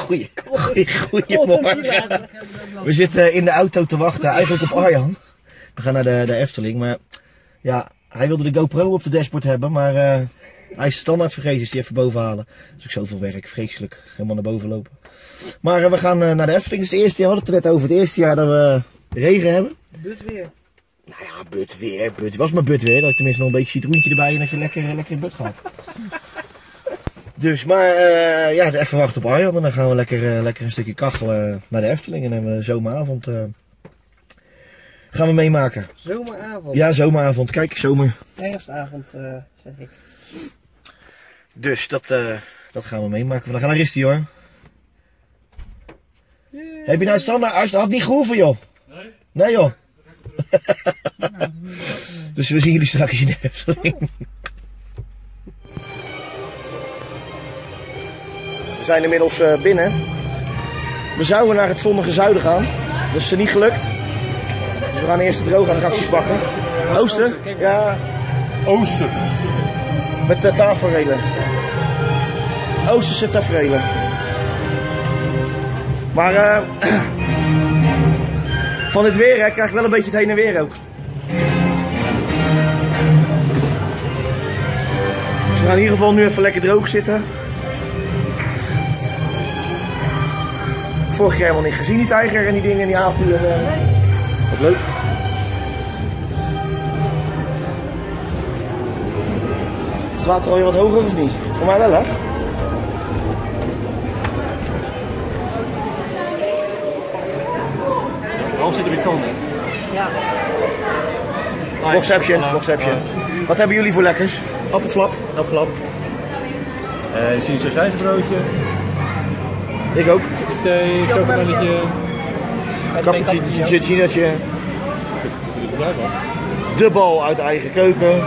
Goedemorgen. We zitten in de auto te wachten, eigenlijk op Arjan. We gaan naar de Efteling, maar ja, hij wilde de GoPro op de dashboard hebben, maar hij is standaard vergeten, dus die even boven halen. Dus ook zoveel werk, vreselijk, helemaal naar boven lopen. Maar we gaan naar de Efteling, dus het eerste jaar, we hadden het er net over, het eerste jaar dat we regen hebben. Budweer. Nou ja, budweer, was maar budweer, dat ik tenminste nog een beetje citroentje erbij en dat je lekker in bud gaat. Dus, maar ja, even wachten op Arjan en dan gaan we lekker een stukje kachelen naar de Efteling en dan hebben we zomeravond gaan we meemaken. Zomeravond? Ja, zomeravond. Kijk, zomer. Herfstavond, zeg ik. Dus, dat gaan we meemaken. Dan gaan naar Risti hoor. Yeah. Heb je nou standaard? Als dat had niet gehoeven joh. Nee? Nee joh. Dus we zien jullie straks in de Efteling. We zijn inmiddels binnen. We zouden naar het zonnige zuiden gaan. Dat is niet gelukt. Dus we gaan eerst de droge attracties pakken. Oosten? Ja. Oosten. Met de tafelrelen. Oosterse taferelen. Maar van het weer hè, krijg ik wel een beetje het heen en weer ook. Dus we gaan in ieder geval nu even lekker droog zitten. Vorig jaar helemaal niet gezien die tijger en die dingen en die apen. Wat leuk. Is het water alweer wat hoger of niet? Voor mij wel hè? Waarom zitten we komen? Ja. Vlogception. Wat hebben jullie voor lekkers? Appelflap? Appelflap. Een sausijzenbroodje. Ik ook. Thee, chocoladetje. Cappuccinootje. De bal uit de eigen keuken.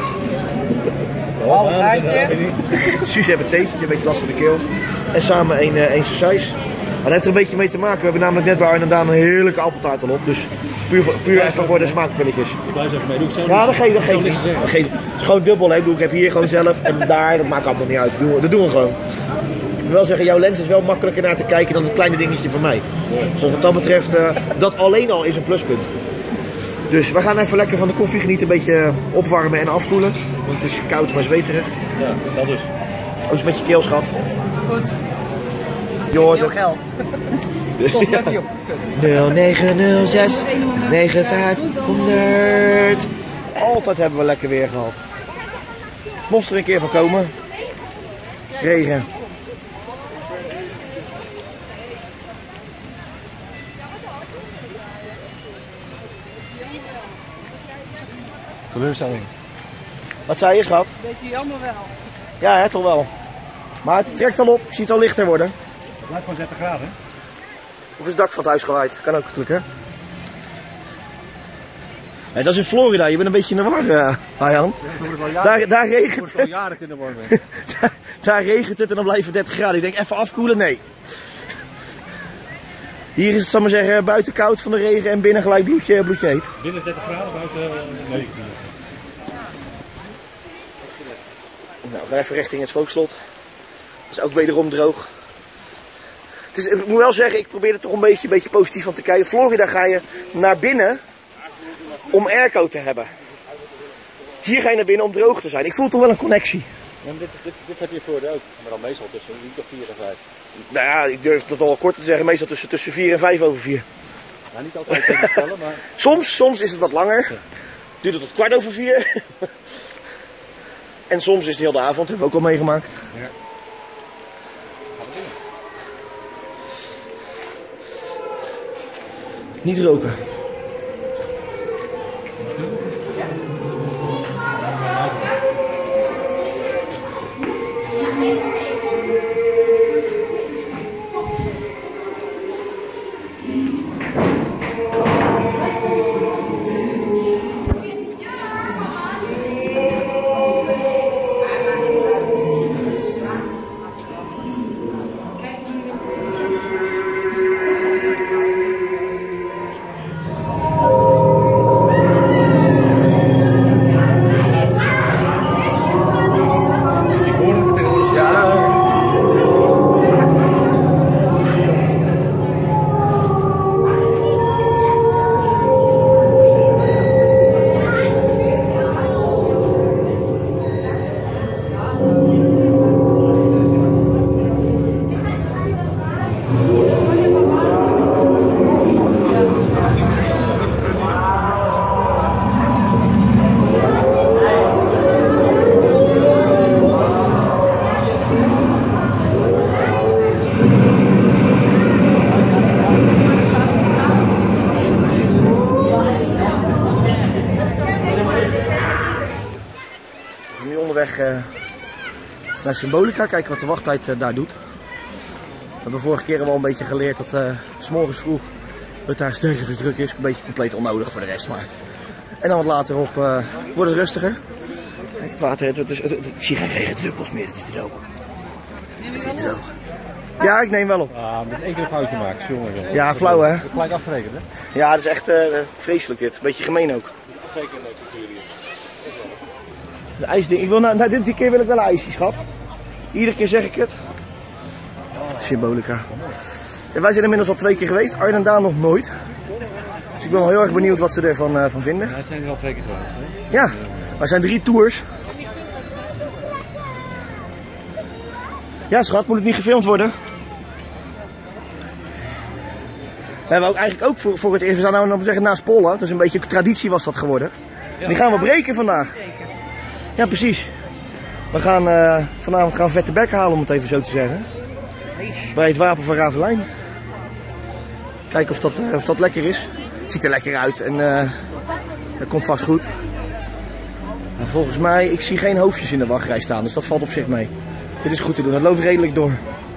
Suus heeft een theetje, een beetje last van de keel. En samen een sausijs. Maar dat heeft er een beetje mee te maken. We hebben namelijk net bij Arjen en Daan een heerlijke appeltaart al op. Dus puur even voor de smaakpilletjes. Ik blijf even mee. Doe ik zo. Ja, dat geeft niet. Het is gewoon dubbel. Hè. Ik heb hier gewoon zelf en daar. Dat maakt allemaal niet uit. Dat doen we gewoon. Ik wil wel zeggen, jouw lens is wel makkelijker naar te kijken dan het kleine dingetje van mij. Dus wat dat betreft, dat alleen al is een pluspunt. Dus we gaan even lekker van de koffie genieten. Een beetje opwarmen en afkoelen. Want het is koud maar zweterig. Ja, dat dus. Ook eens met je keelschat. Goed. Je hoort het. Geld. Dus, ja. 0906 9500. Altijd hebben we lekker weer gehad. Mocht er een keer van komen. Regen. Teleurstelling. Wat zei je, schat? Weet je allemaal wel. Ja, hè, toch wel. Maar het trekt al op. Ik zie het al lichter worden. Het blijft gewoon 30 graden. Of is het dak van het huis gewaaid? Kan ook natuurlijk, hè? Nee, dat is in Florida. Je bent een beetje in de war, Arjan. Daar regent het. Daar regent het en dan blijven 30 graden. Ik denk even afkoelen. Nee. Hier is het, zal maar zeggen, buiten koud van de regen en binnen gelijk bloedje heet. Binnen 30 graden, buiten 9. Nou, we gaan even richting het Spookslot. Dat is ook wederom droog. Ik moet wel zeggen, ik probeer er toch een beetje positief van te kijken. Florida ga je naar binnen om airco te hebben. Hier ga je naar binnen om droog te zijn. Ik voel toch wel een connectie. Ja, dit heb je voor de ook, maar dan meestal tussen een uur of 4 en 5. Nou ja, ik durf het al wel kort te zeggen, meestal tussen 4 en 5 over 4. Nou, niet altijd tegen stellen, maar... Soms is het wat langer. Ja. Duurt het tot 4:15. En soms is het heel de avond, hebben we ook al meegemaakt. Ja. Niet roken. onderweg naar Symbolica. Kijken wat de wachttijd daar doet. We hebben vorige keer wel een beetje geleerd dat 's morgens vroeg het daar stervensdruk is. Een beetje compleet onnodig voor de rest. Maar. En dan wat later op wordt het rustiger. Kijk, het water, ik zie geen regendruppels meer, het is te droog. Het is te droog. Ja, ik neem wel op. Met één keer een foutje maken, jongen. Ja, flauw hè? Gelijk afgerekend hè? Ja, dat is echt vreselijk dit. Beetje gemeen ook. Zeker in de cultuur hier. De ijsding. Ik wil die keer wil ik wel een ijsje, schat. Iedere keer zeg ik het. Symbolica. En wij zijn inmiddels al 2 keer geweest. Arjen en Daan nog nooit. Dus ik ben wel heel erg benieuwd wat ze ervan van vinden. Ja, het zijn er al 2 keer geweest. Hè? Ja, maar zijn 3 tours. Ja, schat, moet het niet gefilmd worden? We hebben ook eigenlijk ook voor het eerst, we zijn nou zeggen naast Pollen, dus een beetje traditie was dat geworden. Ja. Die gaan we breken vandaag. Ja, precies. We gaan vanavond vette bek halen, om het even zo te zeggen. Bij het Wapen van Ravelijn. Kijken of dat lekker is. Het ziet er lekker uit en dat komt vast goed. En volgens mij, ik zie geen hoofdjes in de wachtrij staan, dus dat valt op zich mee. Dit is goed te doen, het loopt redelijk door.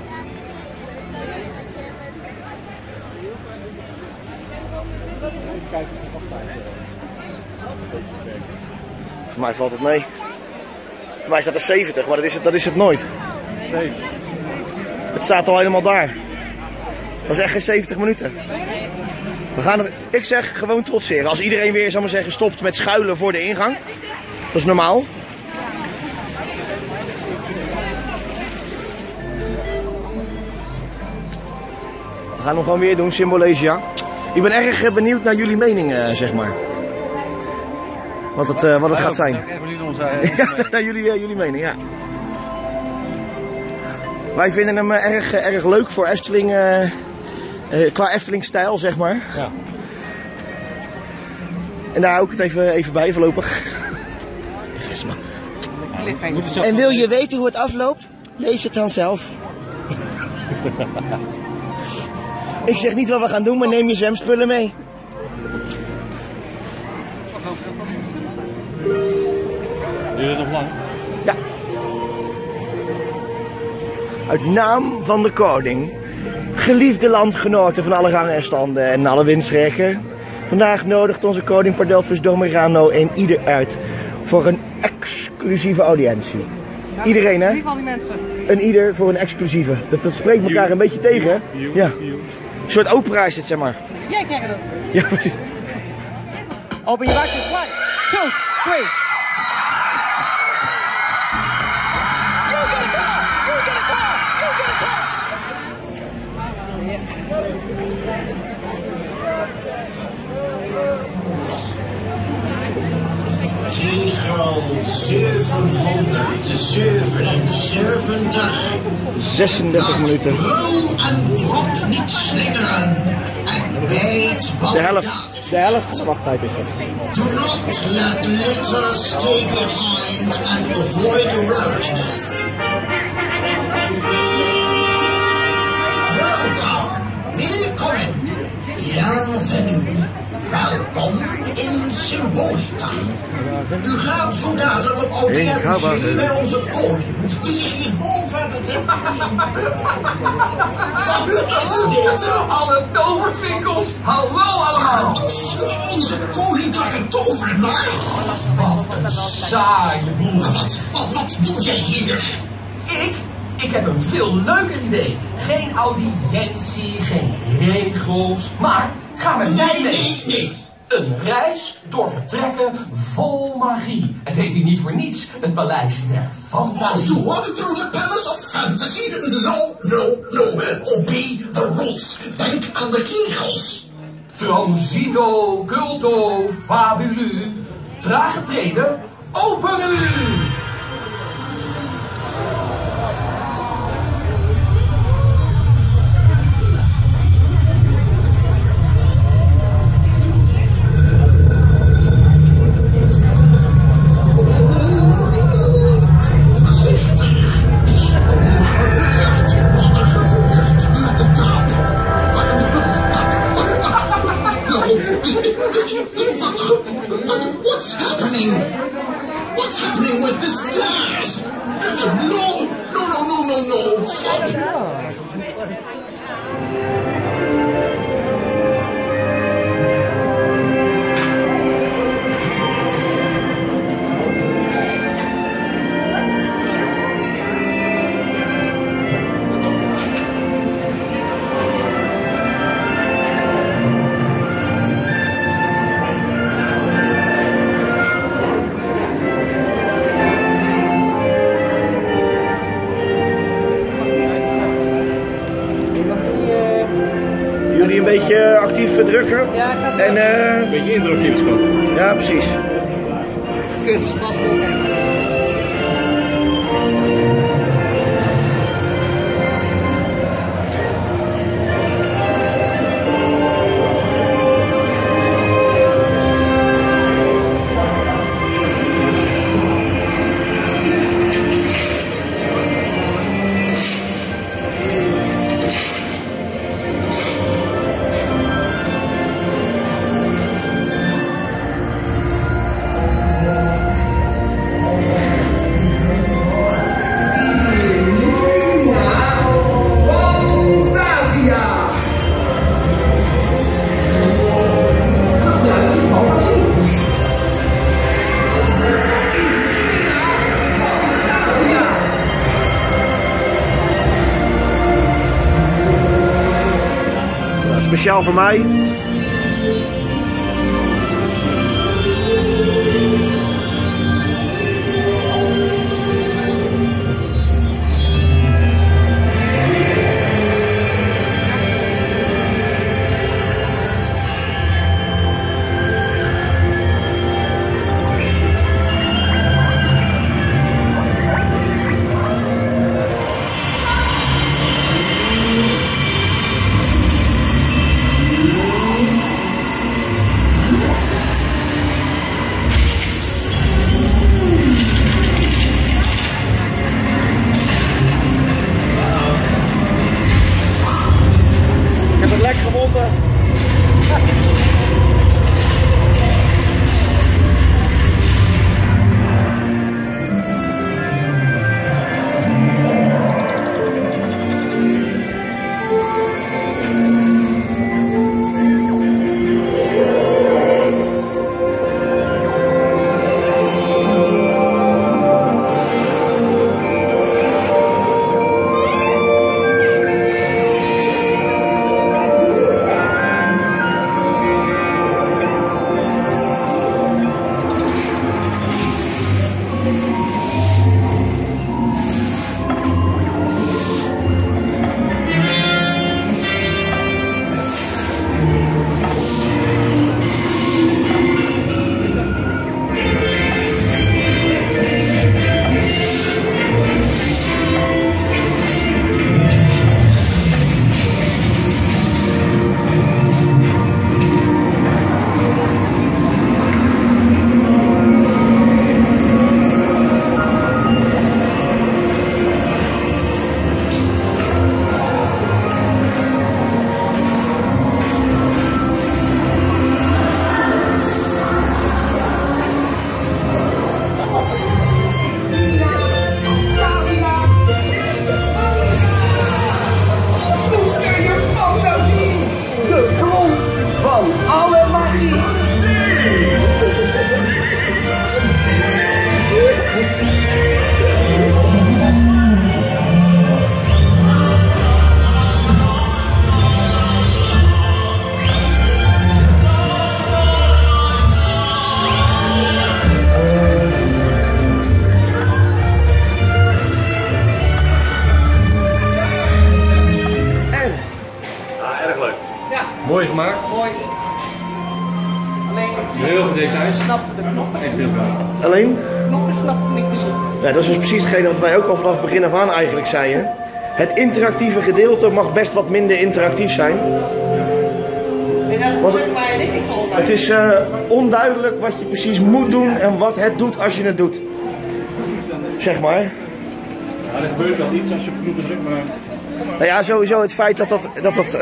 Voor mij valt het mee. Voor mij staat er 70, maar dat is het nooit. Nee. Het staat al helemaal daar. Dat is echt geen 70 minuten. We gaan het, ik zeg gewoon trotseren. Als iedereen weer, zal maar zeggen, stopt met schuilen voor de ingang. Dat is normaal. We gaan hem gewoon weer doen, Symbolica. Ik ben erg benieuwd naar jullie mening, zeg maar. Wat het gaat zijn. Ik ben benieuwd naar onze Ja, naar jullie mening, ja. Wij vinden hem erg leuk voor Efteling, qua Efteling-stijl, zeg maar. Ja. En daar hou ik het even bij, voorlopig. En wil je weten hoe het afloopt? Lees het dan zelf. Ik zeg niet wat we gaan doen, maar neem je zwemspullen mee. Duurt het nog lang? Ja. Uit naam van de koning, geliefde landgenoten van alle rangen en standen en alle windstreken. Vandaag nodigt onze koning Pardulfus Domerano een ieder uit voor een exclusieve audiëntie. Ja, Iedereen hè? Al die mensen. Een ieder voor een exclusieve. Dat spreekt elkaar een beetje tegen hè? Ja. Een soort opera is het zeg maar. Jij krijgt het. Ja, precies. Open your back. 1, 2, 3. You get a car! You get a car! You get a car! Tegel 777. 36 minuten. Brul en brok niet slingeren. En bijt De helft van de wachttijd is het. Do not let litter stay behind and avoid the wilderness. Welcome. Willkommen. Bienvenue. Welkom in Symbolica. U gaat zo dadelijk op audiëntie bij onze koning, die zich hierboven bevindt. Wat is dit? Alle tovertwinkels, hallo allemaal! Dus onze koninklijke tovenaar. Wat een saaie boel. Wat doe jij hier? Ik heb een veel leuker idee. Geen audiëntie, geen regels, maar ga met mij mee. Nee. Een reis door vertrekken vol magie. Het heet hier niet voor niets het Paleis der Fantasie. You want it through the Palace of Fantasy? No. Obey the rules. Denk aan de regels. Transito, culto, fabulu. Trage treden, open u! What's happening? What's happening with No, stop. Jullie een beetje actief drukken. Ja, ik ga En Een beetje interactief schap. ja, precies. Speciaal voor mij. Ik heb het lek gevonden. Mooi gemaakt. Mooi. Alleen Heel veel details. ik snapte de knoppen. Echt heel gaaf. Alleen, Knoppen snapte ik niet. ja, dat is dus precies hetgene wat wij ook al vanaf het begin af aan eigenlijk zeiden. Het interactieve gedeelte mag best wat minder interactief zijn. Is dat Wat- druk waar je dit niet op? Het is onduidelijk wat je precies moet doen en wat het doet als je het doet. Zeg maar. Ja, er gebeurt wel iets als je op knoppen drukt, maar Nou ja, sowieso het feit dat dat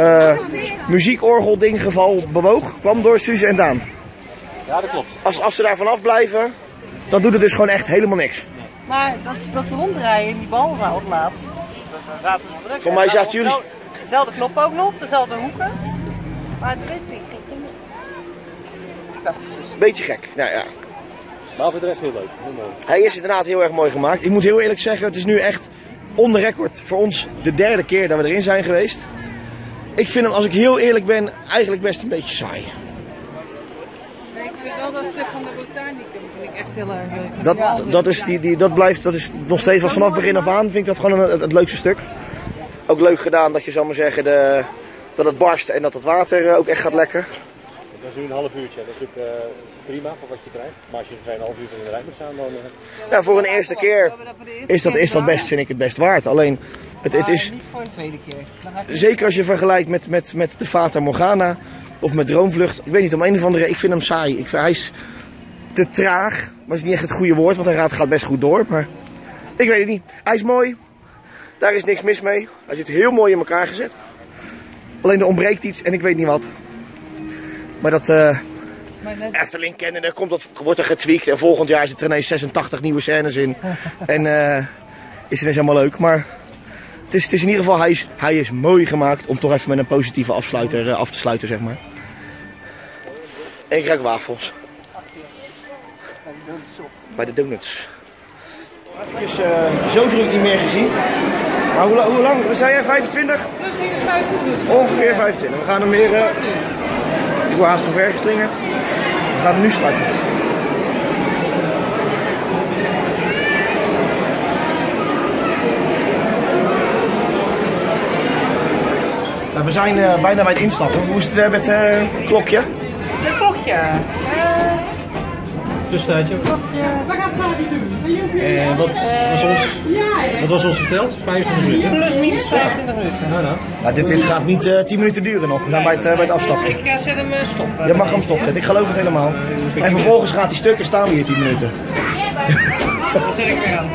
muziekorgel-dinggeval bewoog, kwam door Suze en Daan. ja, dat klopt. Als ze daar vanaf blijven, dan doet het dus gewoon echt helemaal niks. Maar dat ze ronddraaien in die balzaal het laatst. Dat zaten ze druk. Voor mij zaten jullie. Dezelfde knop ook nog, dezelfde hoeken. Maar het weet niet. Beetje gek. Nou ja. Maar voor de rest heel leuk. Heel mooi. Hij is inderdaad heel erg mooi gemaakt. Ik moet heel eerlijk zeggen, het is nu echt on the record voor ons de derde keer dat we erin zijn geweest. Ik vind hem, als ik heel eerlijk ben, eigenlijk best een beetje saai. Nee, ik vind wel dat stuk van de botanicum vind ik echt heel erg leuk. Dat is nog steeds van vanaf begin af aan, vind ik dat gewoon het leukste stuk. Ook leuk gedaan dat je, zal maar zeggen, dat het barst en dat het water ook echt gaat lekken. Dat is nu een half uurtje. Dat is ook prima voor wat je krijgt. Maar als je geen half uur in de rij moet staan, dan... Ja, voor een eerste keer is dat best, vind ik het best waard. Alleen, het is... Niet voor een tweede keer. Zeker als je vergelijkt met de Fata Morgana of met Droomvlucht. Ik weet niet, om een of andere ik vind hem saai. Hij is te traag, maar dat is niet echt het goede woord, want hij gaat best goed door. Maar ik weet het niet. Hij is mooi, daar is niks mis mee. Hij zit heel mooi in elkaar gezet. Alleen er ontbreekt iets en ik weet niet wat. Maar dat Efteling kennende wordt er getweakt en volgend jaar zitten er ineens 86 nieuwe scènes in. En is het ineens allemaal leuk, maar... Het is in ieder geval, hij is mooi gemaakt om toch even met een positieve afsluiter af te sluiten, zeg maar. En ik ruik wafels. Bij de donuts. Zo druk niet meer gezien. Maar hoe lang? We zijn 25? Dus hier is 25. Ongeveer 25. We gaan hem weer... ik word haast omver geslingerd. We gaan hem nu starten. We zijn bijna bij het instappen. Hoe is het met het klokje? Het klokje. Tussentijdje. En wat was ons verteld? 25 minuten? Plus minus 25 minuten. Nou. Dit gaat niet 10 minuten duren nog. We zijn bij het afstappen. Ik zet hem stoppen. Je mag hem stopzetten, ik geloof het helemaal. En vervolgens gaat die stukken staan we hier 10 minuten. Dan zet ik weer aan.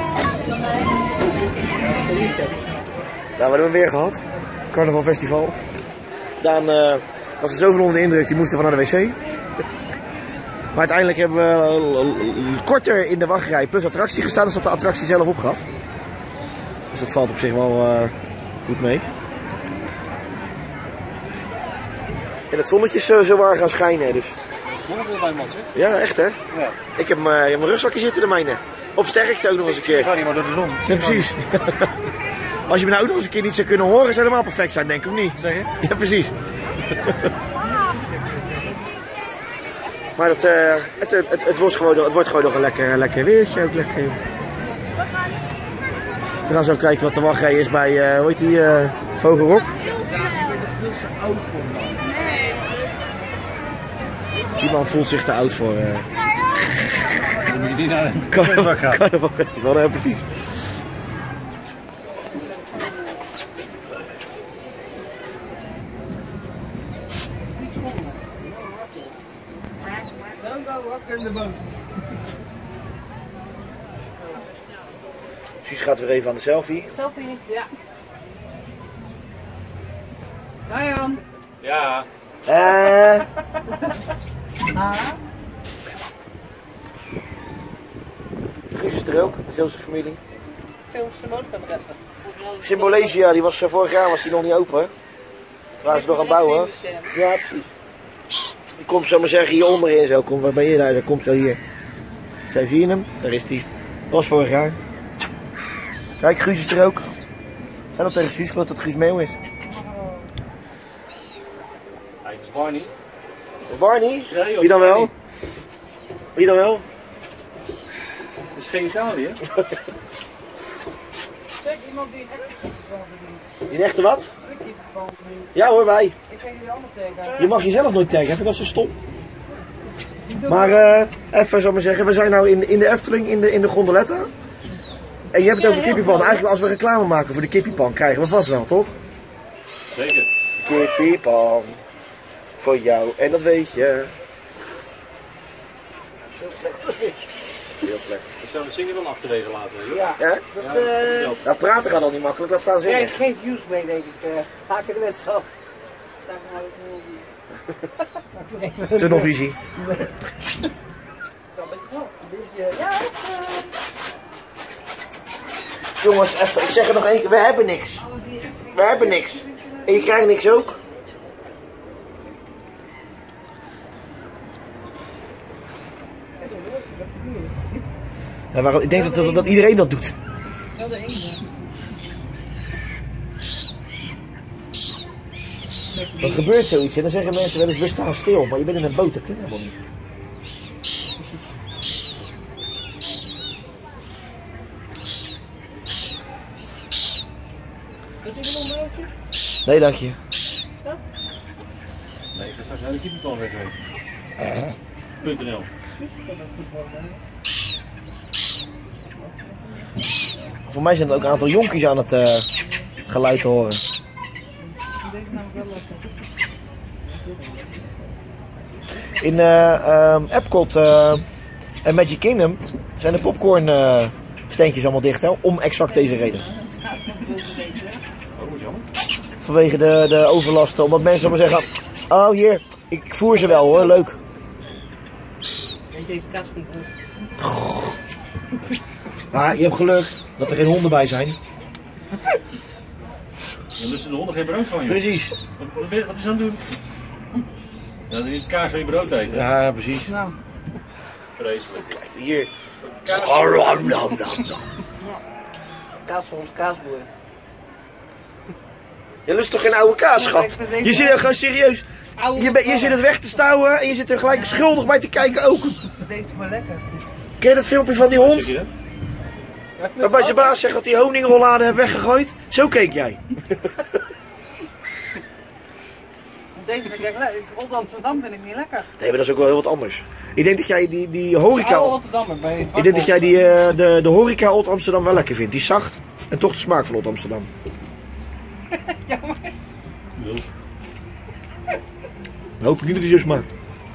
Nou, we hebben hem weer gehad. Carnaval Festival. Daan was er zoveel onder de indruk, die moest even naar de wc. Maar uiteindelijk hebben we korter in de wachtrij plus attractie gestaan, dus dat de attractie zelf opgaf. Dus dat valt op zich wel goed mee. En het zonnetje is zo waar gaan schijnen, dus. Zonnebril bij man, zeg. Ja, echt hè? Ja. Ik heb mijn rugzakje zitten, de mijne. Op sterkte ook nog eens een keer. Ik ga niet maar door de zon. Ja, precies. Als je me nou ook nog eens een keer niet zou kunnen horen, zou het helemaal perfect zijn, denk ik, of niet? Zeg je? Ja, precies. Maar het wordt gewoon nog een lekker weertje. Ook lekker. We gaan zo kijken wat de wachtrij is bij, hoe heet die, Vogelrok. Iemand voelt zich te oud voor... Dan moet je niet naar een Carnaval Festival, ja precies. Suus gaat weer even aan de selfie. Selfie. Ja. Hi Jan. Ja. Guus is er ook, met heel zijn familie. Film Symbolica nog even. Symbolesia, die was vorig jaar was die nog niet open. Toen waren ze nog aan het bouwen. Ja, precies. Die komt zo maar zeggen hier onderin zo. Waar ben je daar? Dat komt zo hier. Zo, zie je hem? Daar is die. Dat was vorig jaar. Kijk, Guus is er ook. Zijn al tegen Guus, ik geloof dat Guus Meeuw is. Kijk, dat is Barney. Barney? Ja, joh, Wie dan wel? Barney. Wie dan wel? Dat is geen Italië. Kijk, iemand die echt Die echte wat? Ja hoor, wij. Ik ga jullie allemaal tegen. Je mag jezelf nooit taggen, even dat is zo stom. Maar even zal ik maar zeggen, we zijn nou in de Efteling, in de gondoletta. En je hebt het over Kippiepan. Eigenlijk als we reclame maken voor de Kippiepan krijgen we vast wel, toch? Zeker. Kippiepan. Voor jou, en dat weet je. Heel slecht. Heel slecht. Ik zou de zingen wel achterwege laten. Ja, hè? Nou, praten gaat al niet makkelijk, laat staan zingen. Krijg geen views mee, denk ik. Haken de mensen af. Daar hou ik wel. Tunnelvisie. Het is al een beetje groot. Ja, Jongens, even, ik zeg het nog één keer, we hebben niks. We hebben niks. En je krijgt niks ook. Ja, waarom, ik denk dat iedereen dat doet. Dan gebeurt zoiets en dan zeggen mensen wel eens, we staan stil, maar je bent in een boot, dat kan helemaal niet. Nee, dank je. Nee, ik ga straks naar de keeperplan weggeven. .nl. Voor mij zijn er ook een aantal jonkies aan het geluid te horen. Deze nou wel lekker. In Epcot en Magic Kingdom zijn de popcorn steentjes allemaal dicht, hè? Om exact deze reden. Oh, wat jammer. Vanwege de overlasten, omdat mensen maar zeggen, oh hier, ik voer ze wel hoor, leuk. Weet je even kaas van de Maar je hebt geluk dat er geen honden bij zijn. Dan lusten de honden geen brood van je. Precies. Wat is dat aan het doen? Ja, dan niet kaas van je brood eten. Ja, precies. Nou, Vreselijk. Hier. kaas van ons kaasboer. Je lust toch geen oude kaas, schat? Je zit er gewoon serieus. Je zit het weg te stouwen en je zit er gelijk schuldig bij te kijken ook. Deze is maar lekker. Ken je dat filmpje van die hond? Zie je dat? Waarbij zijn baas zegt dat hij honingrollade heeft weggegooid? Zo keek jij. Deze vind ik echt lekker. Old Amsterdam vind ik niet lekker. Nee, maar dat is ook wel heel wat anders. Ik denk dat jij die horeca... Oude Rotterdammer bij Ik denk dat jij de horeca Old Amsterdam wel lekker vindt. Die is zacht en toch de smaak van Old Amsterdam. Wil. Hoop ik niet dat hij zo smaakt.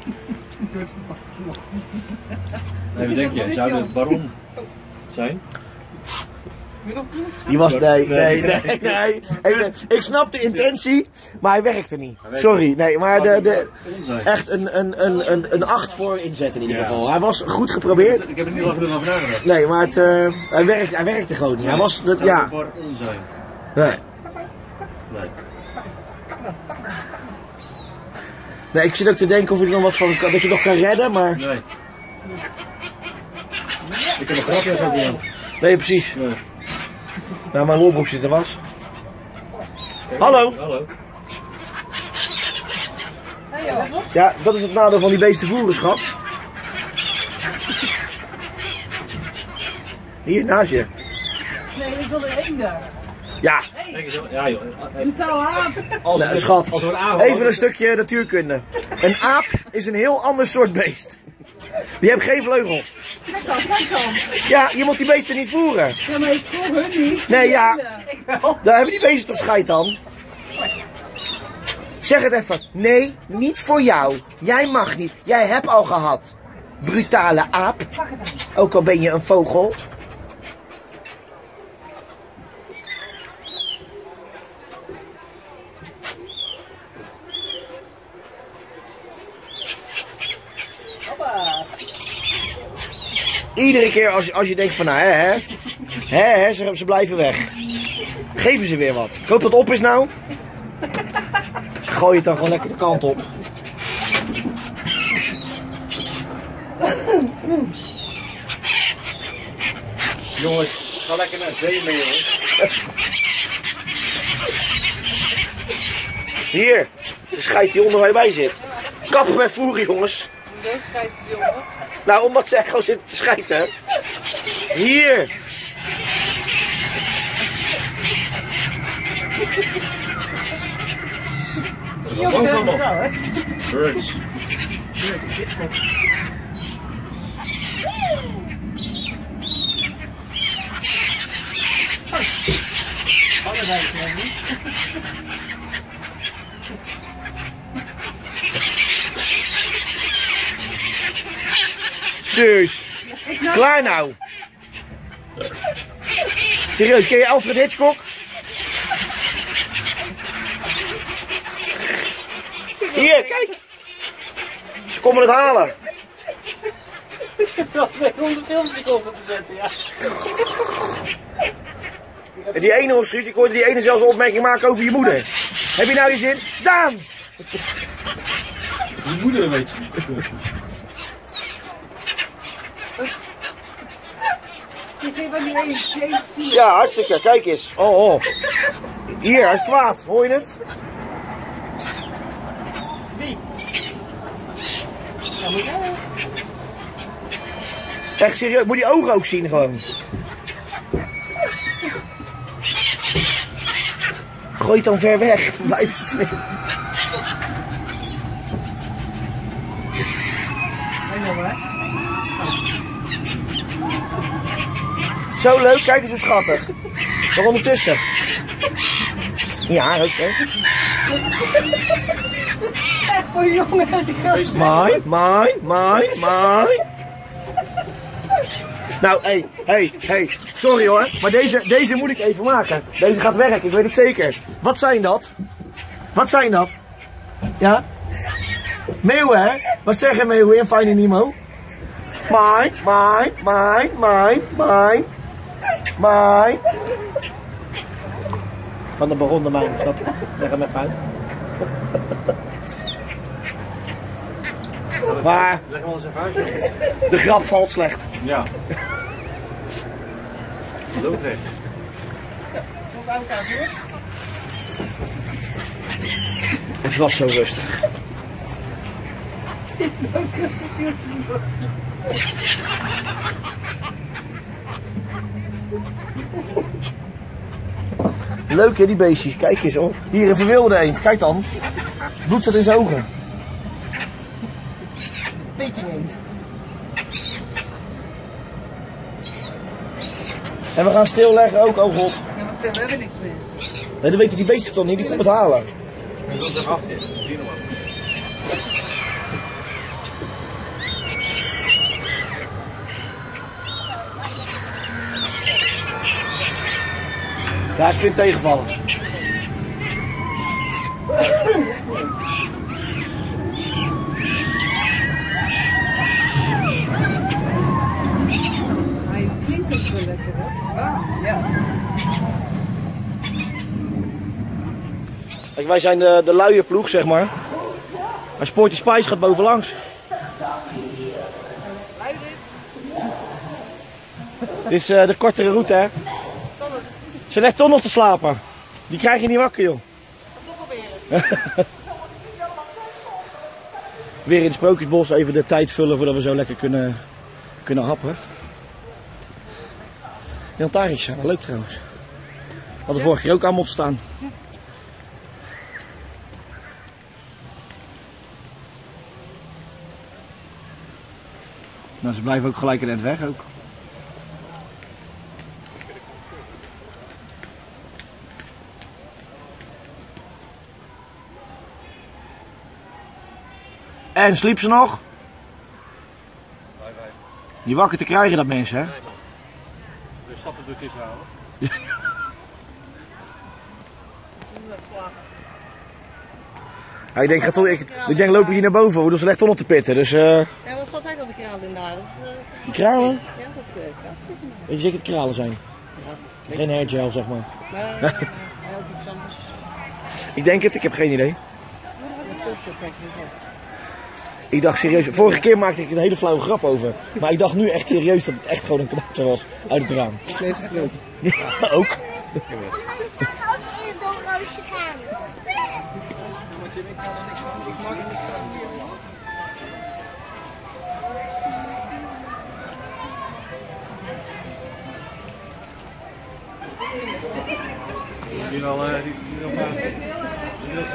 Nee, wat denk je? Zou het baron zijn? Die was... Nee. Ik snap de intentie, maar hij werkte niet. Sorry, nee, maar echt een 8 voor inzet in ieder geval. Hij was goed geprobeerd. Ik heb er niet lang genoeg over nagedacht. Nee, maar hij werkte gewoon niet. Hij was... Zou Ja. het baron zijn? Nee. Nee. Nee, ik zit ook te denken of ik nog wat van... Dat je nog kan redden, maar... Nee. Ik heb een grapje ook niet. Nee, precies. Nee. Nou, mijn lolboek zit er was. Hallo. Hallo. Ja, dat is het nadeel van die beesten voeren, schat. Hier, naast je. nee, ik wil er één daar. Ja, Ja joh. Taal aan. nee, schat. Als we een aanvallen- Even een stukje natuurkunde. Een aap is een heel ander soort beest. Die hebben geen vleugels. Kijk dan. Ja, je moet die beesten niet voeren. Ja, maar ik voel hun niet. Nee, ja. Daar hebben die beesten toch scheid aan. Zeg het even. Nee, niet voor jou. Jij mag niet. Jij hebt al gehad. Brutale aap. Ook al ben je een vogel. Iedere keer als je denkt van nou hè, ze blijven weg. Geven ze weer wat. Ik hoop dat het op is nou. Gooi het dan gewoon lekker de kant op. Jongens, ga lekker naar zee mee jongens. Hier, de scheid die onder waar je bij zit. Kappen met voeren jongens. Deze schijt is jongen. Nou, omdat ze echt gewoon zitten te schijten. Hier. Wat ook allemaal? Birds. Zus. Klaar nou. Serieus, ken je Alfred Hitchcock? Hier, kijk. Ze komen het halen. Ik zit wel 200 films te zetten, ja. En die ene Guus, ik hoorde die ene zelfs een opmerking maken over je moeder. Heb je nou je zin? Daan! Je moeder een beetje. Je geeft wel die ene zien. Ja, hartstikke. Kijk eens. Oh. Hier, hij is kwaad. Hoor je het? Wie? Ja, moet jij. Echt serieus. Moet die ogen ook zien gewoon. Gooi het dan ver weg. Dan blijft het mee. Zo leuk, kijk eens hoe schattig. Maar ondertussen. Ja, ook hè. Echt voor jongens, ik ga. Mijn. Nou, hey. Sorry hoor, maar deze moet ik even maken. Deze gaat werken, ik weet het zeker. Wat zijn dat? Ja? Meeuwen, hè? Wat zeggen meeuwen in Finding Nemo? Mijn. Van de baron de mijn, snap je? Leg hem even uit. Maar Leg wel eens even uit. de grap valt slecht. Ja. Loodrecht. Hoe oud gaat het? Het was zo rustig. Leuk hè die beestjes, kijk eens hoor. Hier een verwilde eend, kijk dan. Bloed zat in zijn ogen. Peking eend. En we gaan stilleggen ook, oh god. Ja, maar we hebben niks meer. Nee, dat weten die beestjes toch niet, die komen het halen. En dat er achter is. Zie je nog maar. Ja, ik vind het tegenvallen. Hij klinkt ook wel lekker, hè? Ah, ja. Kijk, wij zijn de luie ploeg, zeg maar. Maar Sporty Spice gaat bovenlangs. Dit is de kortere route, hè. Ze legt toch nog te slapen. Die krijg je niet wakker, joh. Weer in het Sprookjesbos even de tijd vullen voordat we zo lekker kunnen happen. Die lantaarntjes zijn wel leuk trouwens. Hadden de vorige keer ook aan moeten staan. Nou, ze blijven ook gelijk in het weg ook. En sliep ze nog? Niet wakker te krijgen dat mensen, hè? We stappen door het halen. Ja, ik denk loop je hier naar boven, hoe ze legt toch nog te pitten, dus Ja, wat zat hij op de kraal in daar? die kralen? Ja, dat kraaltjes in Weet je zeker het kralen zijn? Geen hairgel, zeg maar. daar. Nee, ook iets anders. Ik denk het, ik heb geen idee. Ik dacht serieus, vorige keer maakte ik een hele flauwe grap over. Maar ik dacht nu echt serieus dat het echt gewoon een kabouter was uit het raam. Nee, het is groot. Ja, ook. Die wel, die nog maar. Die wil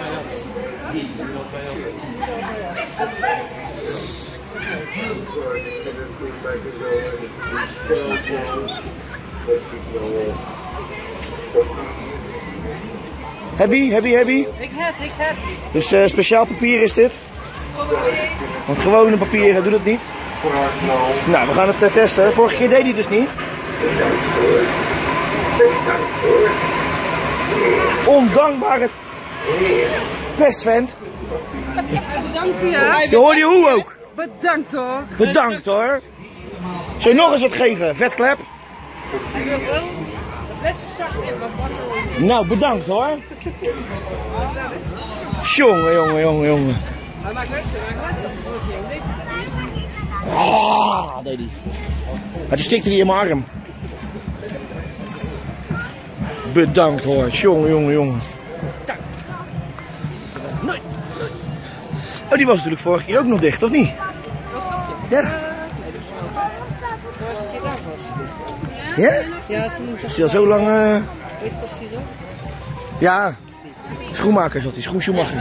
Hebby. Ik heb. Dus speciaal papier is dit. Want gewone papier doet het niet. Nou, we gaan het testen. Vorige keer deed hij het dus niet. Ondankbare pestvent. Bedankt ja. Je hoort die hoe ook. Bedankt hoor. Bedankt hoor. Zal je nog eens wat geven? Vetklep? Hij wil wel. plastic zakje van Barcelona. Nou, bedankt hoor. Jongen. Hij maakt rustig, Ah, deed hij. Het stikte die in mijn arm. Bedankt hoor. Jongen. Nee. Oh, die was natuurlijk vorige keer ook nog dicht, of niet? Ja. Ja? Ja, toen Is hij al zo lang... Weet je pas die zo? Ja. Schoenmaker zat hij, schoenschoenmaker.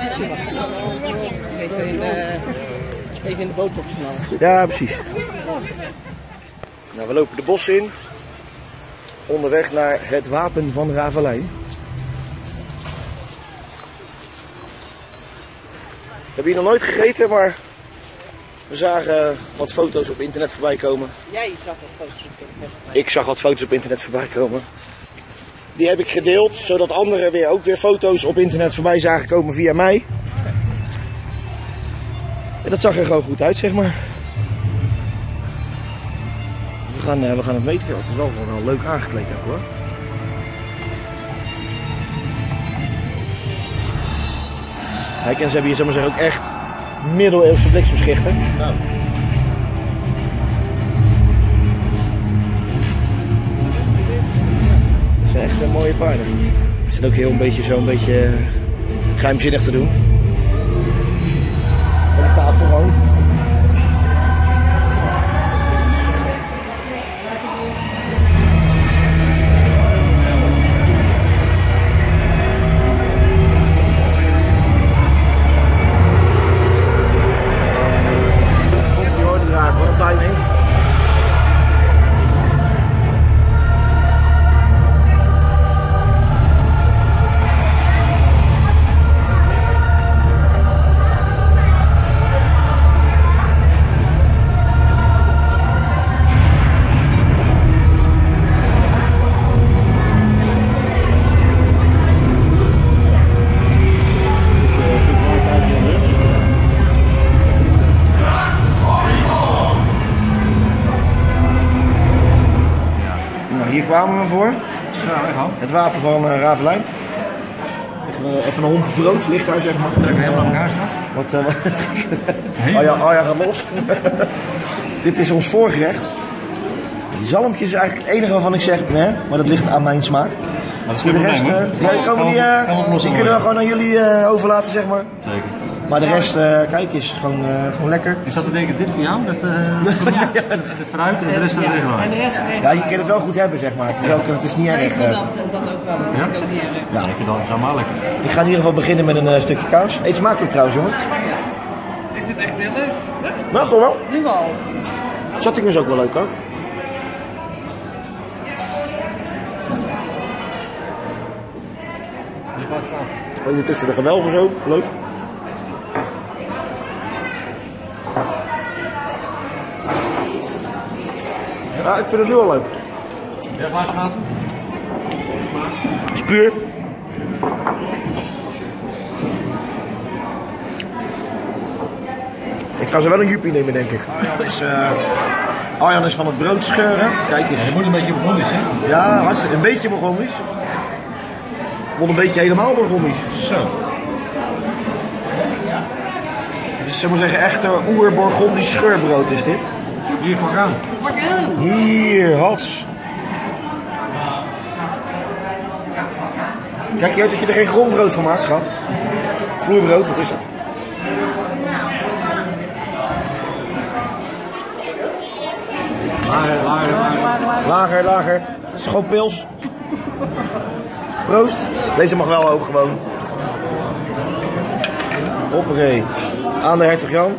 Even in de boot opsnallen. Ja, precies. Nou, we lopen de bos in. Onderweg naar het wapen van Ravelijn. We hebben hier nog nooit gegeten, maar we zagen wat foto's op internet voorbij komen. Jij zag wat foto's op internet. Ik zag wat foto's op internet voorbij komen. Die heb ik gedeeld, zodat anderen ook weer foto's op internet voorbij zagen komen via mij. En dat zag er gewoon goed uit, zeg maar. We gaan het meten. Het is wel gewoon leuk aangekleed ook, hoor. Kijk, en ze hebben hier, zeg maar zeggen, ook echt middeleeuwse bliksemschichten. Nou. Dat zijn echt mooie paarden. Ze zijn ook heel een beetje geheimzinnig te doen. Op de tafel gewoon. Komt ie hoor, de draak, wat een timing. Hier kwamen we voor. Het wapen van Ravelijn. Even een homp brood ligt daar, zeg maar. Trek helemaal aan elkaar staan. Oh ja, gaat los. Dit is ons voorgerecht. Die zalmpjes is eigenlijk het enige waarvan ik zeg, nee, maar dat ligt aan mijn smaak. Maar dat is Voor de rest, die kunnen we gewoon aan jullie overlaten, zeg maar. Zeker. Maar de rest, kijk eens, gewoon lekker. Ik zat te denken, dit voor jou, dat is het vooruit en de rest staat er En gewoon. de rest Ja, je kan het wel goed hebben, zeg maar. Het is niet ik erg. vind dat ook wel. Ja? Ik ook niet erg. Ja. Ik vind dat allemaal lekker. Ik ga in ieder geval beginnen met een stukje kaas. Eet smakelijk trouwens, jongen. Ik vind het echt heel leuk. Nou, toch wel? Nu al. Chatting is ook wel leuk, hoor. Oh, hier tussen de gewelven zo, leuk. Ja, ik vind het nu al leuk. Ja, glaasje water? Is puur. Ik ga zo wel een juppie nemen, denk ik. Arjan is van het brood scheuren. Kijk eens. Je moet een beetje Burgondisch, hè? Ja, hartstikke. Een beetje Burgondisch. Wel een beetje helemaal Burgondisch. Zo. Het is, zullen we zeggen, echt oer-Burgondisch scheurbrood is dit. Hier, pak aan. Hier, hats. Kijk je uit dat je er geen grondbrood van maakt, schat? Vloeibrood, wat is het? Lager. Het is gewoon pils. Proost. Deze mag wel hoog gewoon. Hoppakee. Aan de hertog Jan.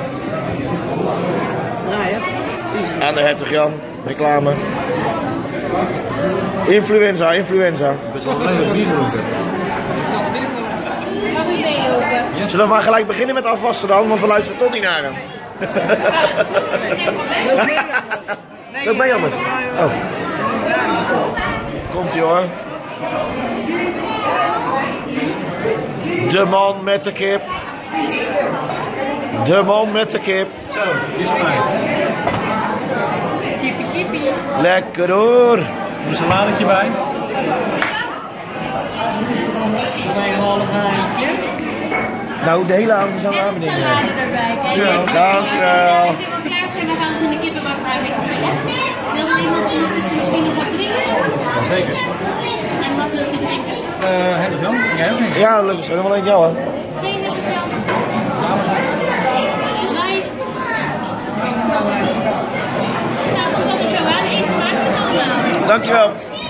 Aan de hertog Jan. Reclame. Influenza. Ik ben zo blij dat we niet roken. Zullen we maar gelijk beginnen met afwassen dan, want we luisteren toch niet naar hem. Loop mee anders. Oh. Komt-ie hoor. De man met de kip. De man met de kip. Zo, die is erbij. Lekker hoor. Een saladetje bij. Nou, de hele avond is aan de aanbieding. Salade erbij. Kijk, Ja, dit is dankjewel. Als je wel klaar zijn, dan gaan we ze in de kippenbak maar een beetje vullen. Wil er iemand ondertussen misschien nog wat drinken? Zeker. En wat wilt u drinken? Heb ik wel? Jij ook niet? Ja, leuk. Er is wel één jou, hè. 2 heb ik wel. Light. Nou, dat komt er zo aan. Eet smaakt het allemaal. Dankjewel.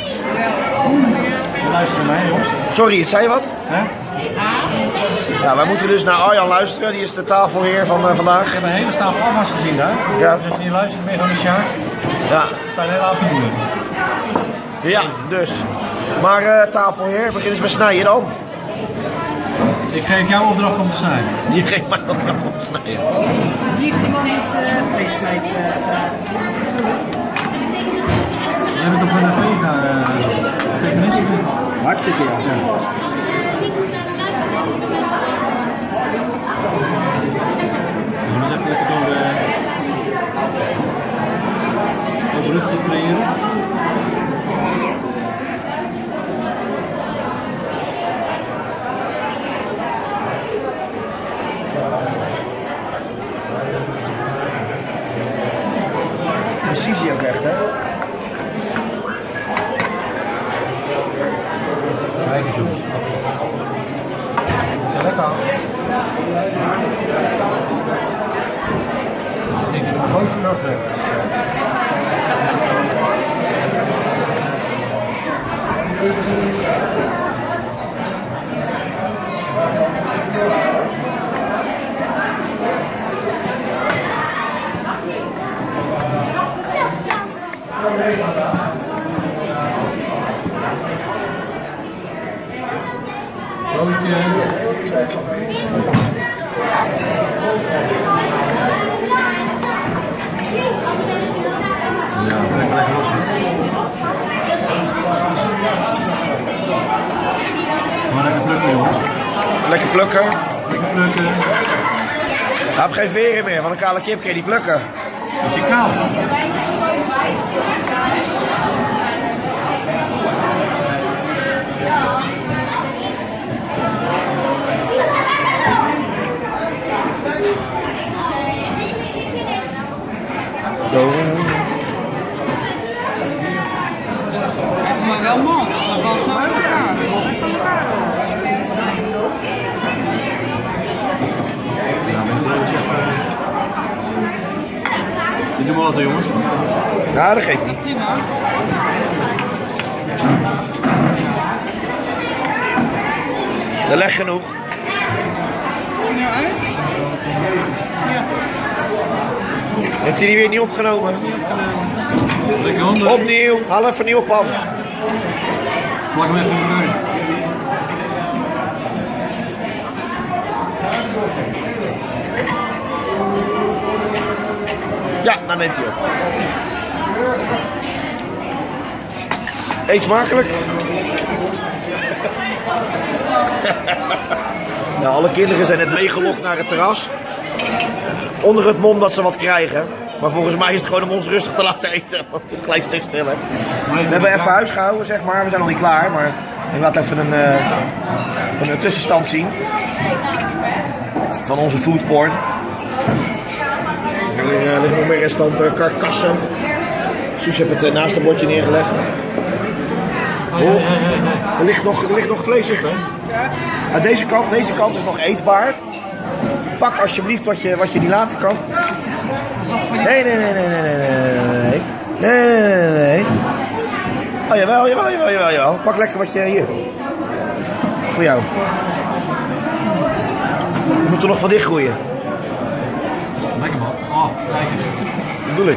Luister naar mij, jongens. Sorry, zei je wat? Hè? Ja, wij moeten dus naar Arjan luisteren. Die is de tafelheer van vandaag. Ik heb een hele stapel afwas gezien daar. Ja. Dus als je niet luistert, ben je gewoon een sjaak. Ja. Er staat een hele avond doen. Ja, dus. Maar tafelheer, begin eens met snijden dan. Ik geef jou opdracht om te snijden. Je geeft mij opdracht om te snijden. Wie is die man die het vlees snijdt? Jij bent toch een veganist? Hartstikke ja. We gaan eens even lekker door de lucht creëren. Precisie ook echt, hè? Kijk eens jongens. Ja, lekker. Ik denk dat het gewoon nog weg. Ja, trek lekker los. Maar lekker plukken, jongens. Lekker plukken. Lekker plukken. Hij heeft geen veren meer. Van een kale kip kun je die plukken. Is je kaal? Echt maar wel man. Dat was zo uit elkaar. Ja, ben ik blij dat je even... Dit doen we altijd, jongens. Ja, dat geeft niet. Prima. Dat leg genoeg. Zie je eruit? Ja. Heeft hij die weer niet opgenomen? Lekker handen. Opnieuw. Haal even een nieuwe pan. Plak hem even in elkaar. Ja, dan neemt hij op. Eet smakelijk. Nou, alle kinderen zijn net meegelokt naar het terras. Onder het mom dat ze wat krijgen. Maar volgens mij is het gewoon om ons rustig te laten eten. Want het is gelijk een stuk stiller. We hebben even huis gehouden, zeg maar. We zijn nog niet klaar. Maar ik laat even een tussenstand zien. Van onze foodporn. Er liggen nog meer restanten, karkassen. Suus heeft het naast het bordje neergelegd. Oh, er ligt nog vlees in. Aan deze kant is nog eetbaar. Pak alsjeblieft wat je niet laten kan. Nee. Oh jawel. Pak lekker wat je hier. Voor jou. Je moet er nog van dicht groeien. Lekker man. Oh, kijk eens. Dat bedoel ik.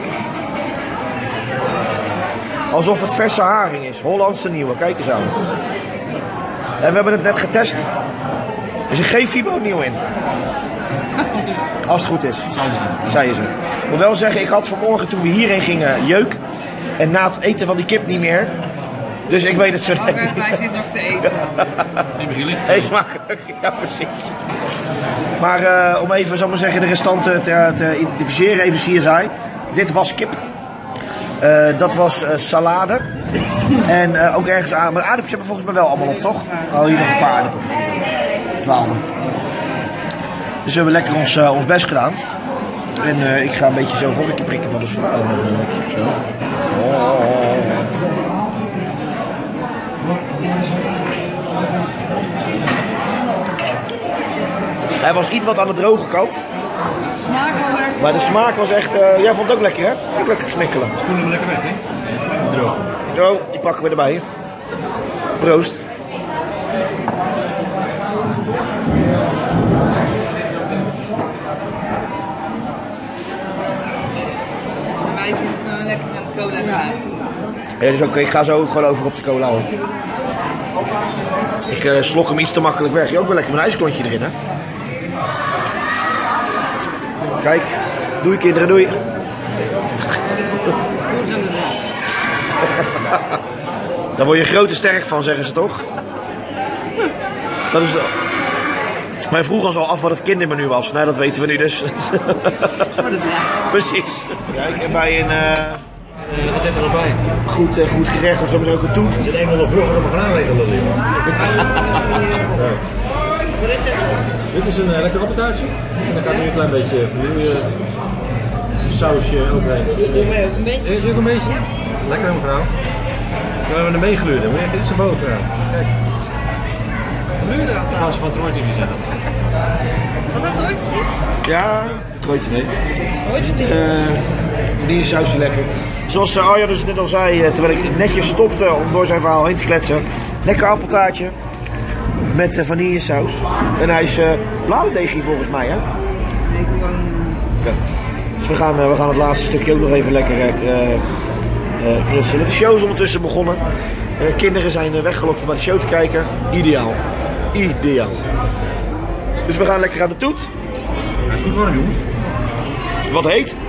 Alsof het verse haring is. Hollandse nieuwe. Kijk eens aan. En we hebben het net getest. Er zit geen fiboniel in. Als het goed is. Zeiden ze. Ik moet wel zeggen, ik had vanmorgen toen we hierheen gingen jeuk. En na het eten van die kip niet meer. Dus ik weet het zo. Wij zitten nog te eten. Ik begin licht. Hey, smakelijk. Ja, precies. Maar om even, zal ik maar zeggen, de restanten te identificeren. Even CSI. Dit was kip. Dat was salade. En ook ergens aan. Maar de aardappels hebben volgens mij wel allemaal op, toch? Oh, hier nog een paar aardappels. 12. Dus we hebben lekker ons best gedaan. En ik ga een beetje zo vorkje prikken van de sla. Zo. Hij was iets wat aan de droge kant. Maar de smaak was echt... jij vond het ook lekker, hè? Ook lekker snikkelen. Spoelen hem lekker weg, hè? Droog. Zo, die pakken we erbij. Proost. Wij zitten lekker aan de cola eruit. Ja, dus oké, ik ga zo gewoon over op de cola hoor. Ik slok hem iets te makkelijk weg. Je ook wel lekker met een ijsklontje erin, hè? Kijk, doei kinderen, doei. Daar word je groot en sterk van, zeggen ze toch? Dat is... Wij vroegen ons al af wat het kindermenu was. Nou, dat weten we nu dus. Precies. Kijk, en bij een Wat zit er erbij? goed gerecht of soms ook een toet. Er zit een van de vlogger op een graanlegger, lullen. Wat is het? Dit is een lekker appeltaartje. En dan gaat nu een klein beetje vanille sausje overheen. Een beetje. Is ook een beetje? Lekker mevrouw. We hebben er meegeleurd. Moet je even iets naar boven gaan. Kijk. Geleurde appeltaartje van Troy TV zijn. Is dat ooit? Ja, trooitje nee. Die saus is lekker. Zoals Arjan dus net al zei, terwijl ik netjes stopte om door zijn verhaal heen te kletsen. Lekker appeltaartje met vanillesaus. En hij is bladerdeeg hier volgens mij, hè? Nee, gewoon... Ja. Dus we gaan het laatste stukje ook nog even lekker knutselen. De show is ondertussen begonnen. Kinderen zijn weggelokt om naar de show te kijken. Ideaal. Ideaal. Dus we gaan lekker aan de toet. Het is goed warm, jongens. Wat heet?